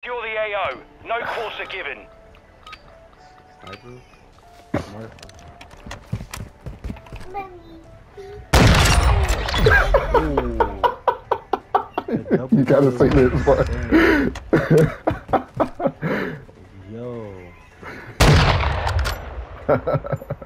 secure the AO. No quarts are given. You gotta say this part. Yo.